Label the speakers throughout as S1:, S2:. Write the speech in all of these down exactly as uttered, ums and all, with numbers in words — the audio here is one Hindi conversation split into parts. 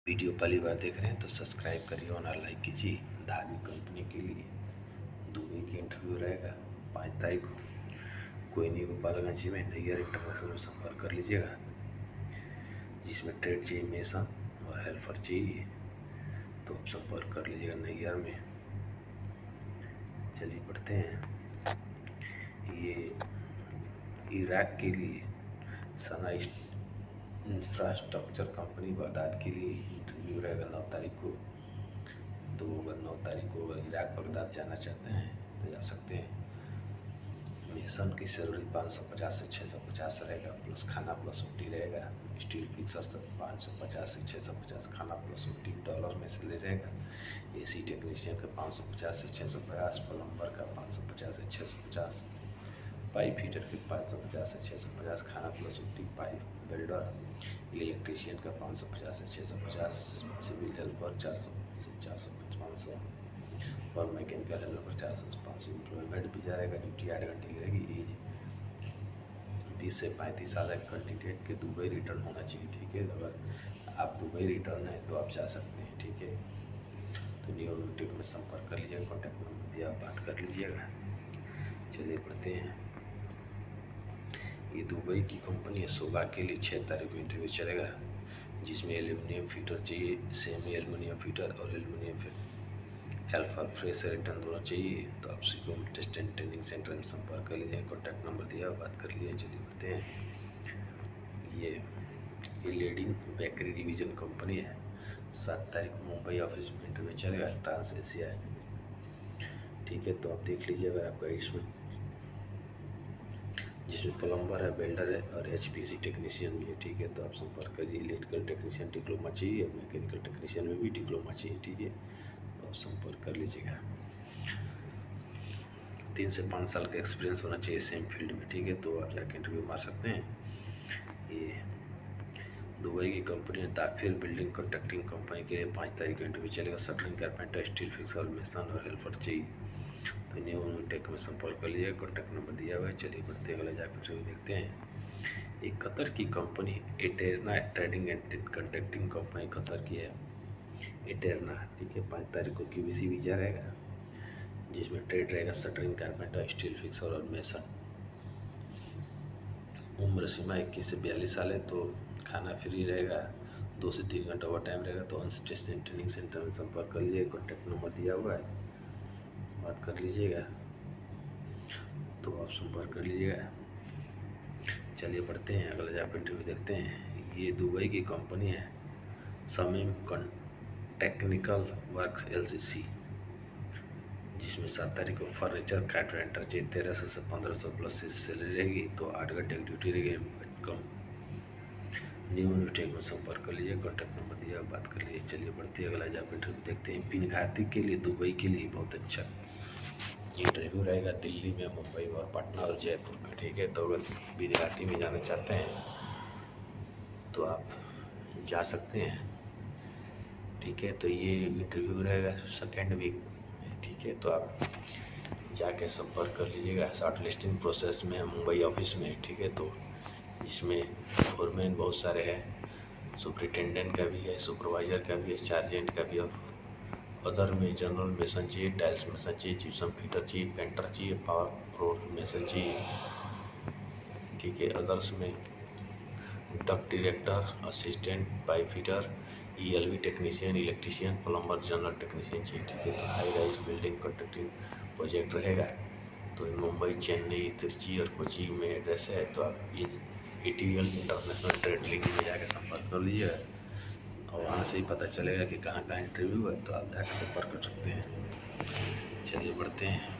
S1: वीडियो पहली बार देख रहे हैं तो सब्सक्राइब करिए और लाइक कीजिए। धार्मिक कंपनी के लिए दुबई की इंटरव्यू रहेगा पाँच तारीख को। कोई नहीं, गोपालगंज में नैयर इंटरनेशनल में संपर्क कर लीजिएगा, जिसमें ट्रेड चाहिए, मेसन और हेल्पर चाहिए, तो आप संपर्क कर लीजिएगा नैयर में। चलिए पढ़ते हैं। ये इराक के लिए सना इंफ्रास्ट्रक्चर कंपनी बगदाद के लिए इंटरव्यू रहेगा नौ तारीख को। तो अगर नौ तारीख को अगर इराक बगदाद जाना चाहते हैं तो जा सकते हैं। मेसन की सैलरी पाँच सौ पचास से छः सौ पचास रहेगा, प्लस खाना प्लस ओटी रहेगा। स्टील फिक्सर सब पाँच सौ पचास से छः सौ पचास खाना प्लस ओटी डॉलर में से ले रहेगा। एसी टेक्नीशियन का पाँच सौ पचास से छः सौ पचास, प्लम्बर का पाँच सौ पचास से छः सौ पचास, पाइप हीटर के पाँच सौ पचास से छः सौ पचास खाना plus OT, pipe welder electrician का पाँच सौ पचास से छः सौ पचास, सिविल हेल्पर चार सौ से चार सौ पचपन सौ और मैकेनिकल हेल्पर चार सौ से पाँच सौ। एम्प्लॉयमेंट भी रहेगा, ड्यूटी आठ घंटे की रहेगी। एज बीस से पैंतीस साल का कैंडिडेट के दुबई रिटर्न होना चाहिए। ठीक है, अगर आप दुबई रिटर्न है तो आप जा सकते हैं। ठीक है, तो न्यू यूट्यूब में संपर्क कर लीजिएगा, कॉन्टैक्ट नंबर दिया, बात कर लीजिएगा। चलिए पढ़ते हैं। ये दुबई की कंपनी है, सोगा के लिए छः तारीख को इंटरव्यू चलेगा, जिसमें एल्यूमिनियम फीटर चाहिए, सेमी एल्यूमिनियम फीटर और एल्यूमिनियम हेल्पर फ्रेश रिटर्न दोनों चाहिए। तो आप सिकोम टेस्ट एंड ट्रेनिंग सेंटर में संपर्क कर लीजिए, कॉन्टैक्ट नंबर दिया, बात कर लीजिए। चलिए बढ़ते हैं। ये ये लीडिंग बेकरी डिवीजन कंपनी है, सात तारीख को मुंबई ऑफिस में इंटरव्यू चलेगा, ट्रांस एशिया है। ठीक है, तो आप देख लीजिए अगर आपका इसमें जिसमें प्लम्बर है, वेल्डर है और एच पी सी टेक्नीशियन भी है। ठीक है, तो आप संपर्क करिए। इलेक्ट्रिकल टेक्नीशियन डिप्लोमा चाहिए और मैकेनिकल टेक्नीशियन में भी डिप्लोमा चाहिए। ठीक है, तो आप संपर्क कर लीजिएगा। तीन से पाँच साल का एक्सपीरियंस होना चाहिए सेम फील्ड में। ठीक है, तो आप जाके इंटरव्यू मार सकते हैं। ये दुबई की कंपनी है, ताफिर बिल्डिंग कॉन्ट्रैक्टिंग कंपनी के लिए पाँच तारीख को इंटरव्यू चलेगा। Shuttering, carpenter, steel fixer, mason और हेल्पर चाहिए। तो न्यू टेक में संपर्क कर लीजिए, कॉन्टैक्ट नंबर दिया हुआ है। चलिए बढ़ते अगले जाकर इंटरव्यू देखते हैं। एक कतर की company Eterna trading and contracting company Qatar की है, एटेरना। ठीक है, पाँच तारीख को क्यूबीसी वीजा रहेगा, जिसमें ट्रेड रहेगा शटरिंग, कारपेंटर, स्टील फिक्सर और मेसन। उम्र सीमा इक्कीस से बयालीस साल है, तो खाना फ्री रहेगा, दो से तीन घंटा ओवर टाइम रहेगा। तो टेस्ट एंड ट्रेनिंग सेंटर में संपर्क कर लीजिए, कॉन्टैक्ट नंबर दिया हुआ है, बात कर लीजिएगा। तो आप संपर्क कर लीजिएगा। चलिए पढ़ते हैं, अगला जॉब इंटरव्यू देखते हैं। ये दुबई की कंपनी है, समीम टेक्निकल वर्क्स एलसीसी, जिसमें सात तारीख को फर्नीचर कारपेंटर चाहिए, तेरह सौ से पंद्रह सौ प्लस सैलरी रहेगी। तो आठ घंटे की ड्यूटी रहेगी कम। न्यू टेक में संपर्क कर लीजिए, कॉन्टैक्ट नंबर दिया, बात कर लीजिए। चलिए बढ़ती है, अगला जॉब इंटरव्यू देखते हैं। पिनघाती के लिए, दुबई के लिए बहुत अच्छा इंटरव्यू रहेगा, दिल्ली में, मुंबई और पटना और जयपुर में। ठीक है, तो अगर पिनघाती में जाना चाहते हैं तो आप जा सकते हैं। ठीक है, तो ये इंटरव्यू रहेगा सेकेंड वीक। ठीक है, तो आप जाके संपर्क कर लीजिएगा। शॉर्ट लिस्टिंग प्रोसेस में है मुंबई ऑफिस में। ठीक है, तो इसमें फोरमैन बहुत सारे हैं, सुपरिटेंडेंट का भी है, सुपरवाइज़र का भी है, चार्जेंट का भी है। अदर में जनरल मेसन चाहिए, टाइल्स मेसन चाहिए, जिप्सम फिटर चाहिए, पेंटर चाहिए, पावर फ्लोर मेसन चाहिए। ठीक है, अदर्स में duct director, assistant pipe fitter, ELV technician, electrician, plumber, general technician चाहिए। ठीक है, तो high rise building constructing project रहेगा। तो मुंबई, चेन्नई, तिरुचि और कोची में एड्रेस है। तो आप ये एटीएल इंटरनेशनल ट्रेड लिंक में जाकर संपर्क कर लीजिए और वहाँ से ही पता चलेगा कि कहाँ कहाँ इंटरव्यू है, तो आप जाकर संपर्क कर सकते हैं। चलिए बढ़ते हैं।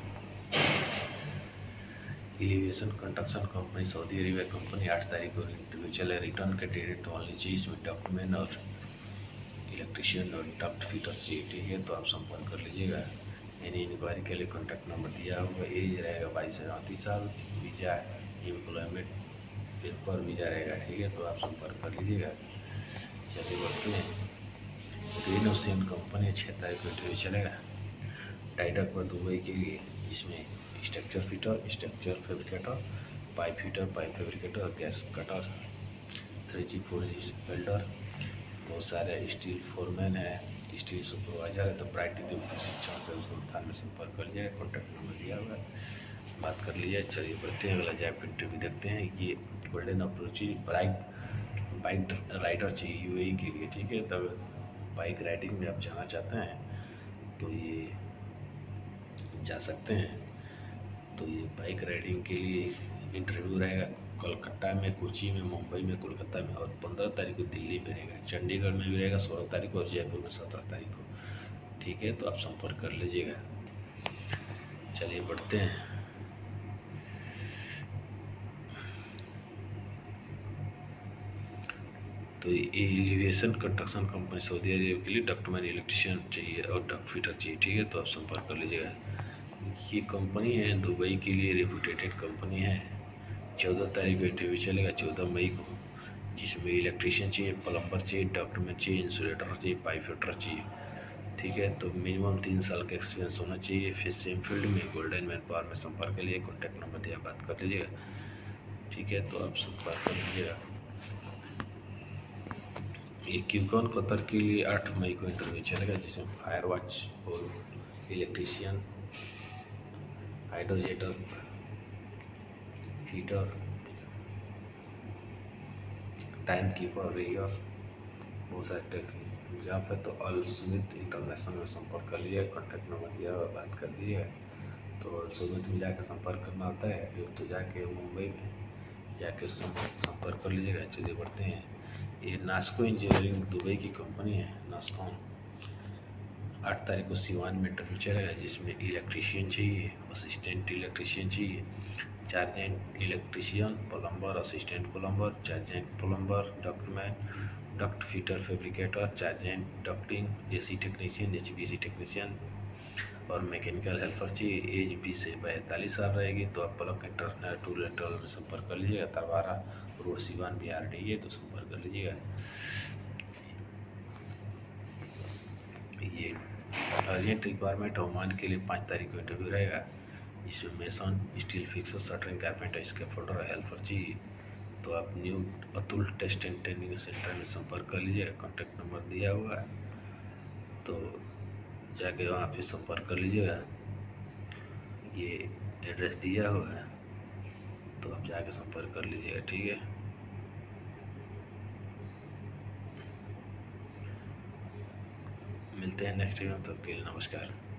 S1: Elevation construction company, Saudi Arabia company, आठ तारीख को इंटरव्यू चले। रिटर्न कैंडिडेट ओनली चाहिए, इसमें डॉक्यूमेंट और इलेक्ट्रीशियन और डक्ट फिटर चाहिए। ठीक है, तो आप संपर्क कर लीजिएगा। एनी इंक्वायरी के लिए कॉन्टैक्ट नंबर दिया हुआ। एज रहेगा बाईस से अड़तीस साल, वीज़ा एम्प्लॉयमेंट पेपर वीज़ा रहेगा। ठीक है, तो आप संपर्क कर लीजिएगा। चलिए बढ़ते हैं। ग्रीन ओशियन कंपनी, छः तारीख को इंटरव्यू चलेगा, टाइडक पर दुबई के लिए, जिसमें structure fitter, structure fabricator, pipe fitter, pipe fabricator, gas cutter, three G four G welder, बहुत सारे स्टील फोरमैन है, स्टील सुपरवाइजर है, तो प्राकृतिक प्रशिक्षण से संस्थान में संपर्क कर लीजिए, कॉन्टैक्ट नंबर दिया हुआ है, बात कर लीजिए। चलिए बढ़ते हैं, अगला जॉब इंटरव्यू देखते हैं। ये golden opportunity bike bike rider चाहिए यूएई के लिए, ठीक है। तब बाइक राइडिंग में आप जाना चाहते हैं तो ये जा सकते हैं। तो ये बाइक राइडिंग के लिए इंटरव्यू रहेगा कोलकाता में, कोची में, मुंबई में, कोलकाता में, और पंद्रह तारीख को दिल्ली में रहेगा, चंडीगढ़ में भी रहेगा सोलह तारीख को, और जयपुर में सत्रह तारीख को, ठीक है। तो आप संपर्क कर लीजिएगा। चलिए बढ़ते हैं। तो elevation construction company Saudi Arab के लिए डक्टमैन इलेक्ट्रिशियन चाहिए और डक्ट फिटर चाहिए, ठीक है। तो आप संपर्क कर लीजिएगा। ये कंपनी है दुबई के लिए रेपुटेटेड कंपनी है। चौदह तारीख को इंटरव्यू चलेगा, चौदह मई को, जिसमें इलेक्ट्रिशियन चाहिए, प्लम्बर चाहिए, डॉक्टरमैन चाहिए, इंसुलेटर चाहिए, पाइप फिटर चाहिए, ठीक है। तो मिनिमम तीन साल का एक्सपीरियंस होना चाहिए। फिर सेम फील्ड में गोल्डन मैन पावर में संपर्क के लिए कॉन्टैक्ट नंबर दिया, बात कर लीजिएगा, ठीक है। तो आप संपर्क कर लीजिएगा। ये क्यूकॉन कतर के लिए आठ मई को इंटरव्यू चलेगा, जिसमें फायर वॉच और electrician, hydrojetter, heater, time keeper, रियर, बहुत सारे टेक्निक जॉब है। तो अल सुमित इंटरनेशनल में संपर्क कर लिए, कॉन्टैक्ट नंबर दिया हुआ, बात कर लिए। तो अल सुमित में जाकर संपर्क करना होता है, एक तो जाके मुंबई में जाके संपर्क कर लीजिएगा। चलिए बढ़ते हैं। ये नास्को इंजीनियरिंग दुबई की कंपनी है, नास्कॉन। आठ तारीख को सिवान में इंटरव्यू चलेगा, जिसमें इलेक्ट्रीशियन चाहिए, असिस्टेंट इलेक्ट्रीशियन चाहिए, chargehand electrician, plumber, assistant plumber, chargehand plumber, ductman, duct fitter, fabricator, chargehand ducting, AC technician, HVAC technician और मैकेनिकल हेल्पर चाहिए। एज बीस से पैंतालीस साल रहेगी। तो आप Palak international tour and travel में संपर्क कर लीजिएगा, तरवारा रोड, सिवान, बिहार नहीं है, तो संपर्क कर लीजिएगा। ये अर्जेंट रिक्वायरमेंट ओमान के लिए पाँच तारीख को इंटरव्यू रहेगा, जिसमें mason, steel fixer, shuttering, carpenter, scaffolder, helper चाहिए। तो आप new Atul test and training centre में संपर्क कर लीजिएगा, कॉन्टैक्ट नंबर दिया हुआ है, तो जाके वहाँ पे संपर्क कर लीजिएगा। ये एड्रेस दिया हुआ है, तो आप जाके संपर्क कर लीजिएगा, ठीक है। मिलते हैं नेक्स्ट वीडियो में, तब के लिए नमस्कार।